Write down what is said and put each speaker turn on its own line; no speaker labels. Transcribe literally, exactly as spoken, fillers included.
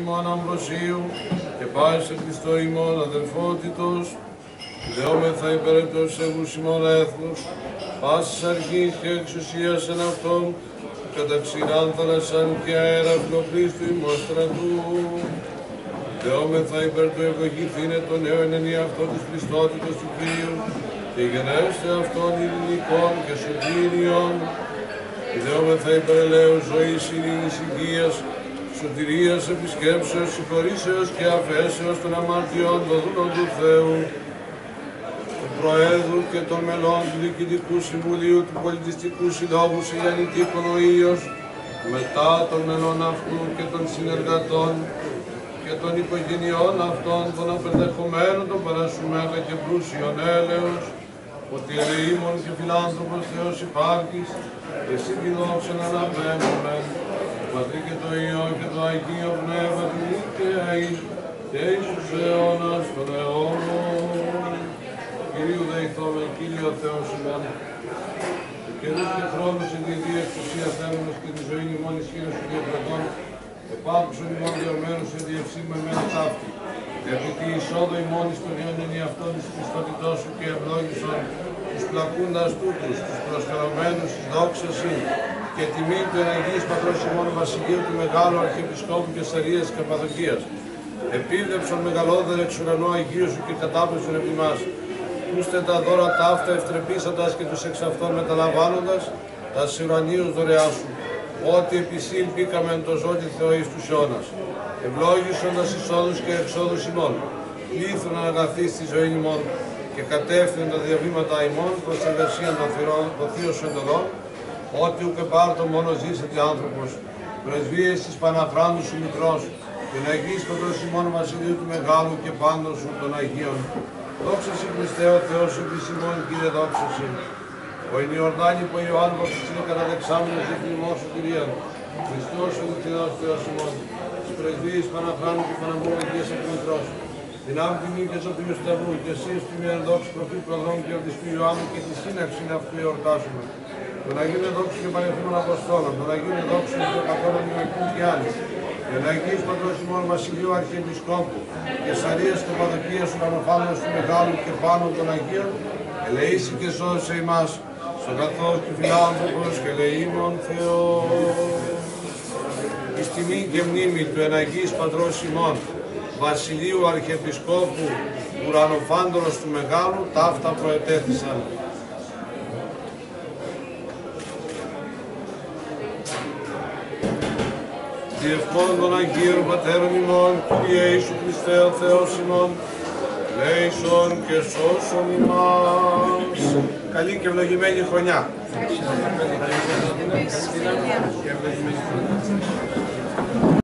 ημών Αμβροσίου και πάει σε Χριστό ημών αδελφότητος, δεόμεθα υπέρ του ευσεβούς ημών έθνους, πάσης αρχής και εξουσίας εν αυτόν, κατά ξηράν θάλασσαν και αέρα φιλοκρίστου ημών στρατού. Δεόμεθα υπέρ του ευλογηθήνε το νέο εν αυτό της Χριστότητος του Κύριου και γενέστε αυτών ειρηνικών και σωτήριων. Δεόμεθα υπέρ ελέου ζωής, ειρήνης, υγείας, σωτηρίας, επισκέψεως, συγχωρήσεως και αφέσεως των αμαρτιών των δούλων του Θεού, του Προέδρου και των μελών του Διοικητικού Συμβουλίου του Πολιτιστικού Συλλόγου Σελιανιτήκων ο Ήλιος, μετά των μελών αυτού και των συνεργατών και των οικογενειών αυτών των απερδεχομένων των παρασουμέγα και πλούσιων έλεος, ότι ελεήμων και φιλάνθρωπος Θεός υπάρχεις, εσύ τη δόξα να αναβαίνουμε, το Πατρί και το Υιό και το Αγίο Πνεύμα του νίκαιη και εις τους αιώνας των αιώνων. Κυρίου δεηθώμεν, Κύριε Θεός ημών, και καιρούς και χρόνους εν τη Δία εξουσία θέλουμε και τη ζωή ημών ισχύρως του διαπλατών, επάκουσον ημών διορμένους εν διευσύμα εμένα ταύτη. Επί τη εισόδο ημών εις τον Υιόν εν αυτόν της Χριστότητός σου και ευλόγησον τους πλακούντας τούτους, τους προσφερωμένους εις δόξα συν, και τιμή του εν Αγίας Πατρός ημών Βασιλείου του Μεγάλου Αρχιεπισκόπου Καισαρίας και Καπαδοκίας. Επίδεψον μεγαλόδερε εξ ουρανού Αγίου σου και κατάπευσον επί μας. Πούστε τα δώρα ταύτα ευτρεπίσαντας και τους εξ αυτών μεταλαμβάνοντας, τα ουρανίους δωρεά σου. Ότι επισύν πήκαμε εν το ζώτη Θεό εις τους αιώνας. Ευλόγησον τας εισόδους και εξόδους ημών. Πλήθουν αγαθή στη ζωή ημών και κατεύθυνον τα διαβήματα ημών προς εργασίαν των θυρών, των θείων σου εντολών, ότι ουκ επάρτω μόνο ζήσετε άνθρωπος, πρεσβείες της Παναφράντου σου Μητρός, την Αγίας Πατρός ημών Βασιλείου του Μεγάλου και πάντων σου των Αγίων. Δόξα σοι Χριστέ ο Θεός σου της ημών, Κύριε δόξα σοι. Ο εν Ιορδάνη που Ιωάννου Βαπτιστήν καταδεξάμενος εκκλημός σου Κυρίαν, Χριστός ο Δυτινός Θεός ημών, τις πρεσβείες Παναφράντου και Παναμπού Αγίας Εκμητρός, την άμφημη και σωτηρίου Σταυρού, και εσείς του μη ενδόξου προφήτου προδρόμου και ορτιστού Ιωάννου και τη σύναξη αυτού εορτάσουμε. Τον Αγίων Εδόξου και Πανεφήμων Αποστόλων, τον Αγίων Εδόξου και Πατώρων Ιμακούν και άλλοι, τον Αγίος Πατρός ημών Βασιλείου Αρχιεπισκόπου, Καισαρίας και Καπαδοκίας ουρανοφάνους του Μεγάλου και πάνω των Αγίων, ελεήσει και σώσε ημάς, στον καθώς και φιλάνθρωπος και ελεήμων Θεός. Εις τιμή και μνήμη του εν Αγίας Πατρός ημών, Βασιλείου Αρχιεπισκόπου ουρανοφάντορος του Μεγάλου, ταύτα προετέθησαν. Διευχών των Αγίων Πατέρων ημών, Κύριε Ιησού Χριστέ ο Θεός ημών, λέησον και σώσον ημάς. Καλή και ευλογημένη χρονιά.